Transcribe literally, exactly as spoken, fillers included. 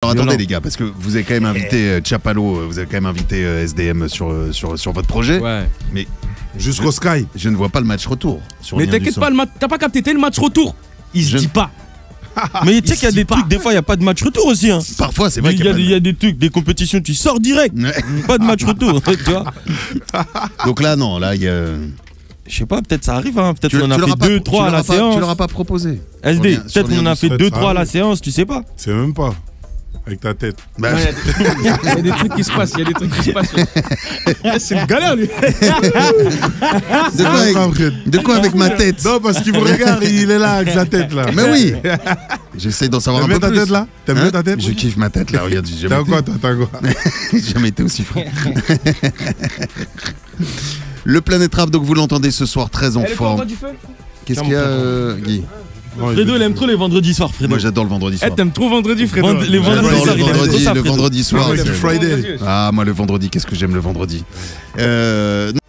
Alors attendez les gars, parce que vous avez quand même invité euh, Chapalo, vous avez quand même invité euh, S D M sur, euh, sur, sur votre projet. Ouais. Mais jusqu'au Sky. Je ne vois pas le match retour. Sur mais t'inquiète pas, t'as pas capté, t'es le match retour. Il se je... dit pas. Mais tu sais qu'il y a des pas. trucs, des fois il n'y a pas de match retour aussi. Hein. Parfois c'est vrai qu'il y, y, y a des trucs, des compétitions, tu sors direct. Pas de match retour, tu vois. Donc là non, là il y a... Je sais pas, peut-être ça arrive, hein. Peut-être qu'on en a fait deux, trois à la pas, séance. Tu leur as pas proposé. S D, peut-être qu'on en a fait deux, trois à la séance, tu sais pas. C'est même pas. Avec ta tête. Bah, ouais, il y a des trucs qui se passent, il y a des trucs qui se passent. C'est une galère lui. De quoi, avec, de quoi avec ma tête? Non, parce qu'il vous regarde, il est là avec sa tête là. Mais oui. J'essaie d'en savoir un peu ta plus. Tête, là T'aimes hein bien ta tête? Je kiffe ma tête là, regarde. T'as quoi toi? T'as quoi? J'ai jamais été aussi fort. Le Planète Rap, donc vous l'entendez ce soir très en forme. Qu'est-ce qu'il y a, euh, Guy? Fredo, il aime trop les vendredis soirs, Fredo. Moi, j'adore le vendredi soir. Eh, t'aimes trop vendredi, Fredo. Vend les vendredis soirs, le vendredi, le vendredi soir. C'est Friday. Ah, moi, le vendredi, qu'est-ce que j'aime le vendredi. Euh...